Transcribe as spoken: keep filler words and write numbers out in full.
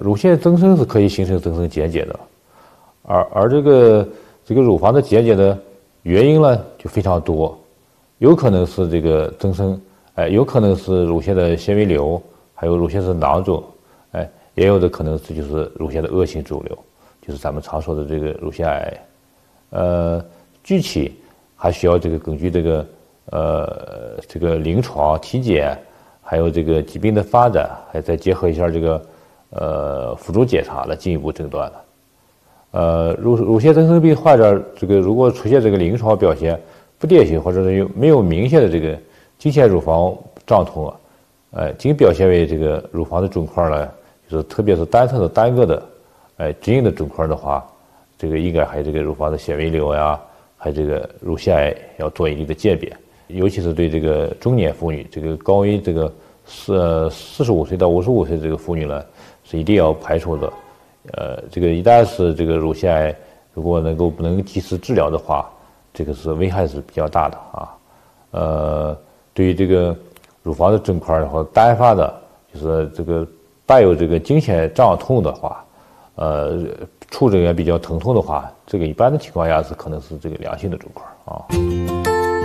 乳腺增生是可以形成增生结节的，而而这个这个乳房的结节的原因呢就非常多，有可能是这个增生，哎，有可能是乳腺的纤维瘤，还有乳腺是囊肿，哎，也有的可能是就是乳腺的恶性肿瘤，就是咱们常说的这个乳腺癌。呃，具体还需要这个根据这个呃这个临床体检，还有这个疾病的发展，还再结合一下这个呃辅助检查来进一步诊断了。呃，乳乳腺增生病患者这个如果出现这个临床表现不典型，或者是有没有明显的这个经前乳房胀痛啊，呃，仅表现为这个乳房的肿块呢，就是特别是单侧的单个的，哎，直硬的肿块的话，这个应该还有这个乳房的纤维瘤呀，还有这个乳腺癌要做一定的鉴别，尤其是对这个中年妇女，这个高于这个四四十五岁到五十五岁这个妇女呢，是一定要排除的。呃，这个一旦是这个乳腺癌，如果能够不能及时治疗的话，这个是危害是比较大的啊。呃，对于这个乳房的肿块和单发的，就是这个伴有这个经前胀痛的话，呃，触诊也比较疼痛的话，这个一般的情况下是可能是这个良性的肿块啊。